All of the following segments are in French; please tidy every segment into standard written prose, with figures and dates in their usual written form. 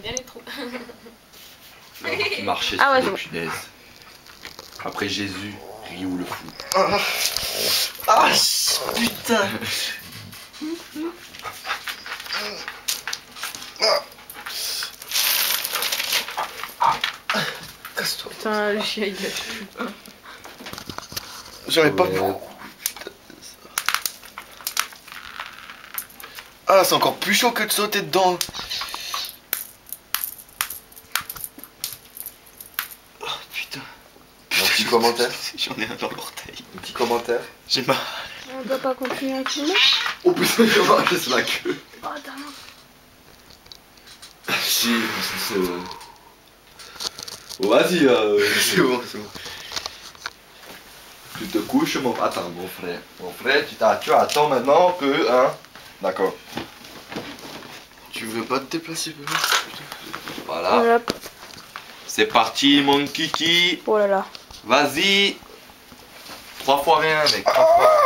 bien les trous. Marcher Ah ouais, sur les c'est punaises. Après Jésus, Ryu le fou. Ah putain. Casse-toi. Putain, le chien il gâche tout. J'en ai pas Ouais. beaucoup. Ah, c'est encore plus chaud que de sauter dedans. Oh putain. Un petit commentaire. J'en ai un dans l'orteil. Un petit commentaire. J'ai mal. On doit pas continuer à filmer. Oh putain, il va marcher sur la queue. Oh, attends. Si, c'est bon. Bon, vas-y, c'est bon, c'est bon. Tu te couches, mon... Attends, mon frère. Mon frère, tu attends maintenant que... Hein. D'accord. Tu veux pas te déplacer, bébé? Voilà. Voilà. C'est parti, mon kiki. Oh là là. Vas-y. 3 fois rien, mec. 3 fois.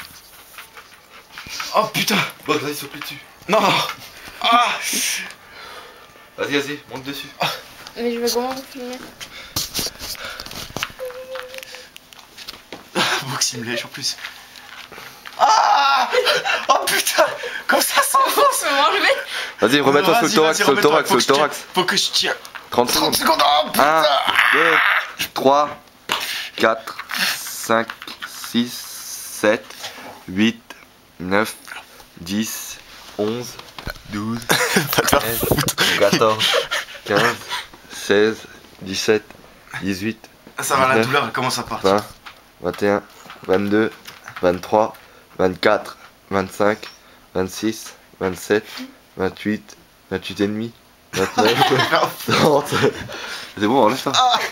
Oh putain. Bon, vas-y, saute dessus. Non. Ah. Vas-y, vas-y, monte dessus. Mais je vais comment vous filmer? Boxing Lèche en plus. Ah. Oh putain. Comme ça s'enfonce. Vas-y, remets-toi sur le thorax, sur le thorax, sur le thorax. Faut que je tire. 30 30 secondes. secondes. Oh putain. 1, 2, 3, 4, 5, 6, 7, 8, 9, 10, 11, 12, 13, 14, 15, 16, 17, 18, Ça va, la 19, douleur elle commence à partir. 20, 21, 22, 23, 24, 25, 26, 27, 28, 28 et demi, 29, 30. C'est bon, enlève ça. Ah.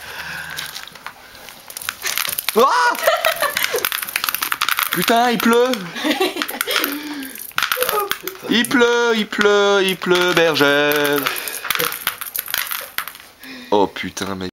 Putain, il pleut. Il pleut, bergère. Oh putain, mec.